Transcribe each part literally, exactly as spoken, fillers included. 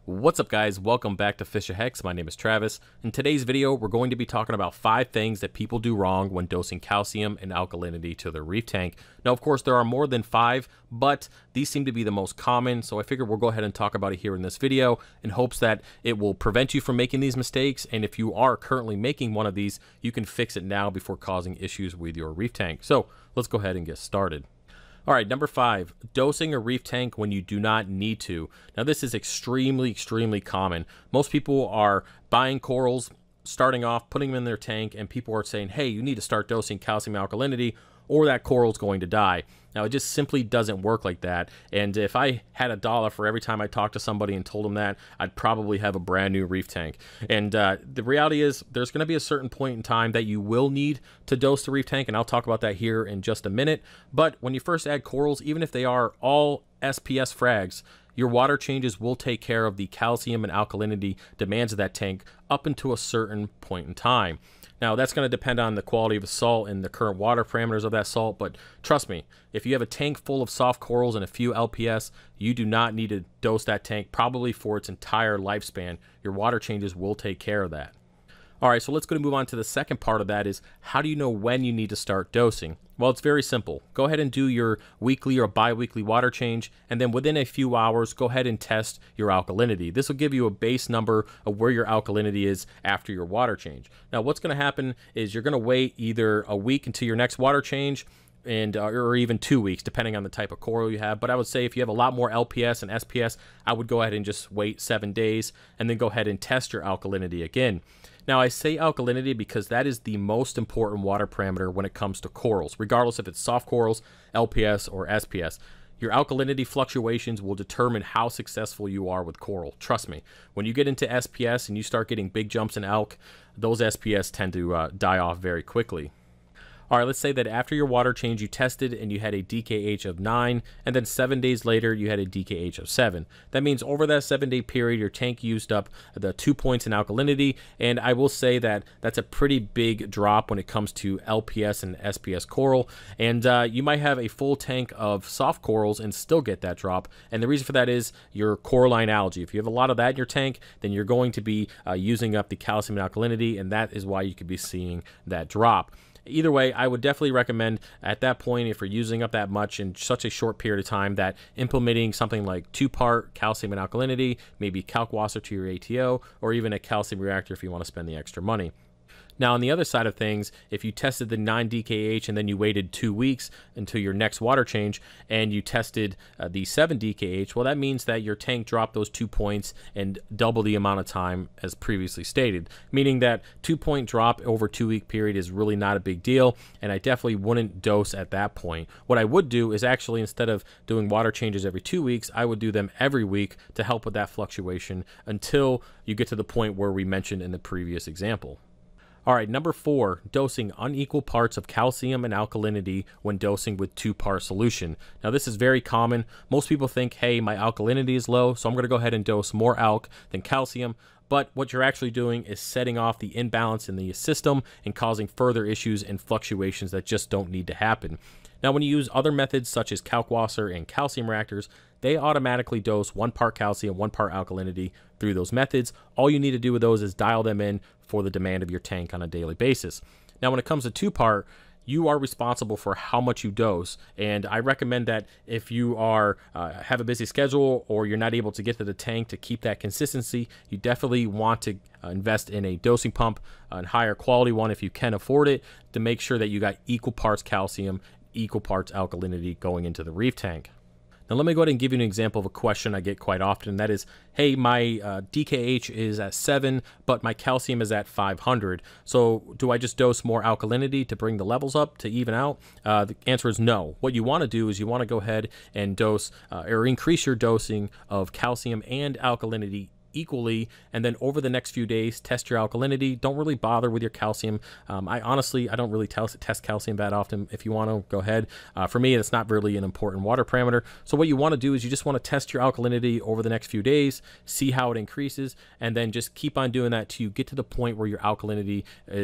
What's up, guys? Welcome back to Fish A Hex. My name is Travis. In today's video, we're going to be talking about five things that people do wrong when dosing calcium and alkalinity to their reef tank. Now, of course, there are more than five, but these seem to be the most common, so I figured we'll go ahead and talk about it here in this video in hopes that it will prevent you from making these mistakes, and if you are currently making one of these, you can fix it now before causing issues with your reef tank. So let's go ahead and get started. All right, number five, dosing a reef tank when you do not need to. Now, this is extremely, extremely common. Most people are buying corals, starting off, putting them in their tank, and people are saying, hey, you need to start dosing calcium alkalinity or that coral's going to die. Now, it just simply doesn't work like that. And if I had a dollar for every time I talked to somebody and told them that, I'd probably have a brand new reef tank. And uh, the reality is there's going to be a certain point in time that you will need to dose the reef tank, and I'll talk about that here in just a minute. But when you first add corals, even if they are all S P S frags, your water changes will take care of the calcium and alkalinity demands of that tank up until a certain point in time. Now, that's going to depend on the quality of the salt and the current water parameters of that salt, but trust me, if you have a tank full of soft corals and a few L P S, you do not need to dose that tank probably for its entire lifespan. Your water changes will take care of that. All right, so let's go to move on to the second part of that is, how do you know when you need to start dosing? Well, it's very simple. Go ahead and do your weekly or bi-weekly water change, and then within a few hours, go ahead and test your alkalinity. This will give you a base number of where your alkalinity is after your water change. Now, what's going to happen is you're going to wait either a week until your next water change, and uh, or even two weeks, depending on the type of coral you have. But I would say if you have a lot more L P S and S P S, I would go ahead and just wait seven days, and then go ahead and test your alkalinity again. Now, I say alkalinity because that is the most important water parameter when it comes to corals, regardless if it's soft corals, L P S, or S P S. Your alkalinity fluctuations will determine how successful you are with coral. Trust me, when you get into S P S and you start getting big jumps in alk, those S P S tend to uh, die off very quickly. All right, let's say that after your water change, you tested and you had a D K H of nine, and then seven days later, you had a D K H of seven. That means over that seven-day period, your tank used up the two points in alkalinity, and I will say that that's a pretty big drop when it comes to L P S and S P S coral, and uh, you might have a full tank of soft corals and still get that drop, and the reason for that is your coralline algae. If you have a lot of that in your tank, then you're going to be uh, using up the calcium and alkalinity, and that is why you could be seeing that drop. Either way, I would definitely recommend at that point, if you're using up that much in such a short period of time, that implementing something like two-part calcium and alkalinity, maybe Kalkwasser to your A T O, or even a calcium reactor if you want to spend the extra money. Now, on the other side of things, if you tested the nine D K H and then you waited two weeks until your next water change and you tested uh, the seven D K H, well, that means that your tank dropped those two points and double the amount of time as previously stated, meaning that two-point drop over a two-week period is really not a big deal, and I definitely wouldn't dose at that point. What I would do is actually, instead of doing water changes every two weeks, I would do them every week to help with that fluctuation until you get to the point where we mentioned in the previous example. All right, number four, dosing unequal parts of calcium and alkalinity when dosing with two-part solution. Now, this is very common. Most people think, hey, my alkalinity is low, so I'm going to go ahead and dose more alk than calcium. But what you're actually doing is setting off the imbalance in the system and causing further issues and fluctuations that just don't need to happen. Now, when you use other methods such as Kalkwasser and calcium reactors, they automatically dose one part calcium, one part alkalinity through those methods. All you need to do with those is dial them in for the demand of your tank on a daily basis. Now, when it comes to two-part, you are responsible for how much you dose, and I recommend that if you are uh, have a busy schedule or you're not able to get to the tank to keep that consistency, you definitely want to uh, invest in a dosing pump, a higher quality one if you can afford it, to make sure that you got equal parts calcium, equal parts alkalinity going into the reef tank. Now, let me go ahead and give you an example of a question I get quite often. That is, hey, my uh, D K H is at seven, but my calcium is at five hundred. So do I just dose more alkalinity to bring the levels up to even out? Uh, the answer is no. What you want to do is you want to go ahead and dose uh, or increase your dosing of calcium and alkalinity equally, and then over the next few days test your alkalinity. Don't really bother with your calcium. um, I honestly I don't really test calcium that often. If you want to, go ahead. Uh, for me, it's not really an important water parameter. So what you want to do is you just want to test your alkalinity over the next few days, see how it increases, and then just keep on doing that till you get to the point where your alkalinity is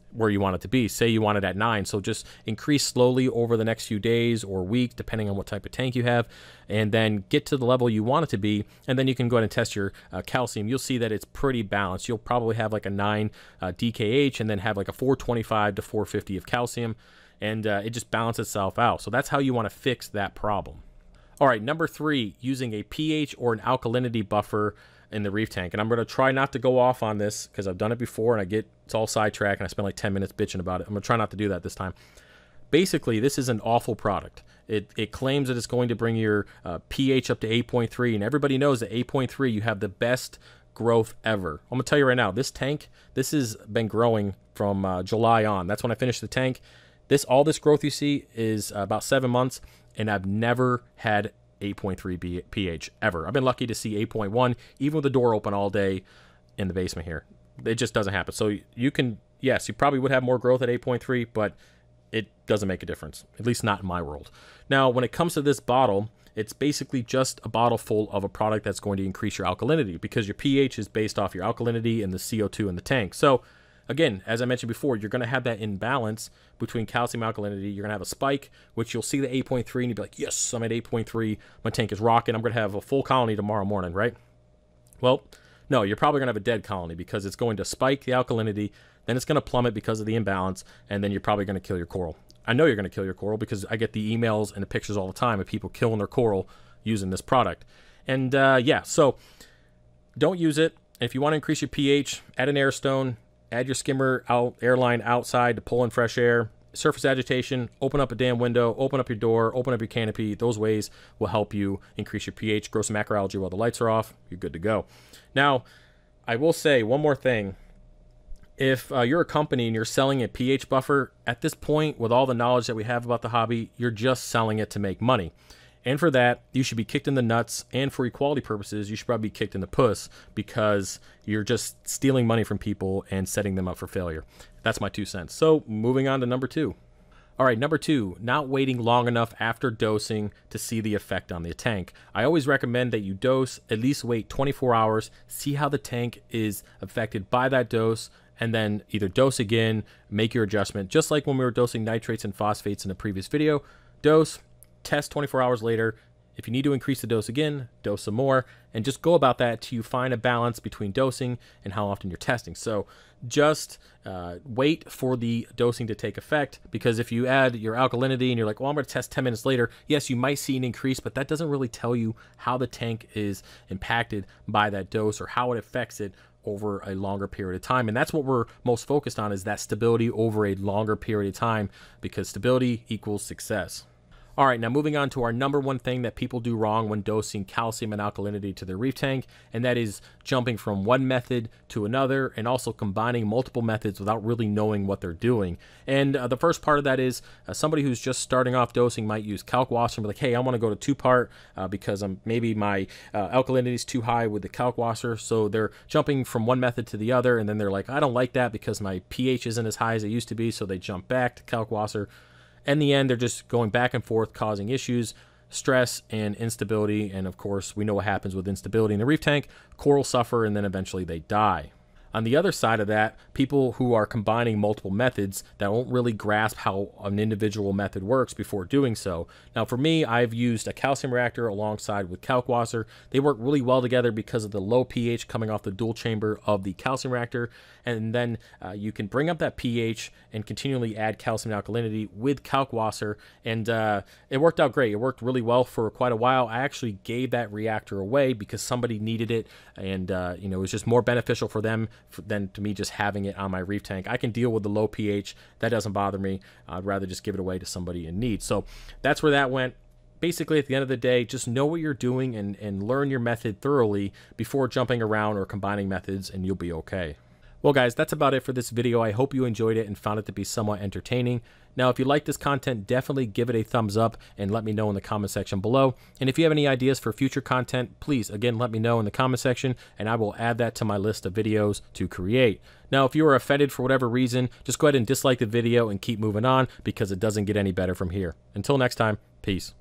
where you want it to be. Say you want it at nine, so just increase slowly over the next few days or week, depending on what type of tank you have, and then get to the level you want it to be, and then you can go ahead and test your uh, calcium. You'll see that it's pretty balanced. You'll probably have like a nine uh, D K H and then have like a four twenty-five to four fifty of calcium, and uh, it just balances itself out. So that's how you want to fix that problem. All right, number three, using a pH or an alkalinity buffer in the reef tank. And I'm going to try not to go off on this because I've done it before and I get it's all sidetracked and I spend like ten minutes bitching about it. I'm going to try not to do that this time. Basically, this is an awful product. It, it claims that it's going to bring your uh, pH up to eight point three, and everybody knows that eight point three, you have the best growth ever. I'm going to tell you right now, this tank, this has been growing from uh, July on. That's when I finished the tank. This all this growth you see is uh, about seven months, and I've never had eight point three pH ever. I've been lucky to see eight point one, even with the door open all day in the basement here. It just doesn't happen. So you can, yes, you probably would have more growth at eight point three, but it doesn't make a difference, at least not in my world. Now, when it comes to this bottle, it's basically just a bottle full of a product that's going to increase your alkalinity, because your pH is based off your alkalinity and the C O two in the tank. So again, as I mentioned before, you're going to have that imbalance between calcium and alkalinity. You're going to have a spike, which you'll see the eight point three, and you'll be like, yes, I'm at eight point three. My tank is rocking. I'm going to have a full colony tomorrow morning, right? Well, no, you're probably going to have a dead colony because it's going to spike the alkalinity, then it's going to plummet because of the imbalance, and then you're probably going to kill your coral. I know you're going to kill your coral because I get the emails and the pictures all the time of people killing their coral using this product. And uh, yeah, so don't use it. If you want to increase your pH, add an air stone. Add your skimmer out, airline outside to pull in fresh air. Surface agitation, open up a damn window, open up your door, open up your canopy. Those ways will help you increase your pH, grow some macroalgae while the lights are off. You're good to go. Now, I will say one more thing. If uh, you're a company and you're selling a pH buffer, at this point, with all the knowledge that we have about the hobby, you're just selling it to make money. And for that, you should be kicked in the nuts. And for equality purposes, you should probably be kicked in the puss, because you're just stealing money from people and setting them up for failure. That's my two cents. So moving on to number two. All right, number two, not waiting long enough after dosing to see the effect on the tank. I always recommend that you dose, at least wait twenty-four hours, see how the tank is affected by that dose, and then either dose again, make your adjustment. Just like when we were dosing nitrates and phosphates in the previous video, dose, test twenty-four hours later. If you need to increase the dose again, dose some more, and just go about that till you find a balance between dosing and how often you're testing. So just uh, wait for the dosing to take effect, because if you add your alkalinity and you're like, well, I'm going to test ten minutes later, yes, you might see an increase, but that doesn't really tell you how the tank is impacted by that dose or how it affects it over a longer period of time. And that's what we're most focused on, is that stability over a longer period of time, because stability equals success. All right, now moving on to our number one thing that people do wrong when dosing calcium and alkalinity to their reef tank, and that is jumping from one method to another and also combining multiple methods without really knowing what they're doing. And uh, the first part of that is uh, somebody who's just starting off dosing might use Kalkwasser and be like, hey, I want to go to two-part uh, because I'm, maybe my uh, alkalinity is too high with the Kalkwasser. So they're jumping from one method to the other, and then they're like, I don't like that because my pH isn't as high as it used to be, so they jump back to Kalkwasser. In the end, they're just going back and forth, causing issues, stress, and instability. And of course, we know what happens with instability in the reef tank. Coral suffer, and then eventually they die. On the other side of that, people who are combining multiple methods that won't really grasp how an individual method works before doing so. Now, for me, I've used a calcium reactor alongside with Kalkwasser. They work really well together because of the low pH coming off the dual chamber of the calcium reactor. And then uh, you can bring up that pH and continually add calcium and alkalinity with Kalkwasser. And uh, it worked out great. It worked really well for quite a while. I actually gave that reactor away because somebody needed it. And, uh, you know, it was just more beneficial for them than to me just having it on my reef tank. I can deal with the low pH. That doesn't bother me. I'd rather just give it away to somebody in need. So that's where that went. Basically, at the end of the day, just know what you're doing and, and learn your method thoroughly before jumping around or combining methods, and you'll be okay. Well, guys, that's about it for this video. I hope you enjoyed it and found it to be somewhat entertaining. Now, if you like this content, definitely give it a thumbs up and let me know in the comment section below. And if you have any ideas for future content, please, again, let me know in the comment section, and I will add that to my list of videos to create. Now, if you are offended for whatever reason, just go ahead and dislike the video and keep moving on, because it doesn't get any better from here. Until next time, peace.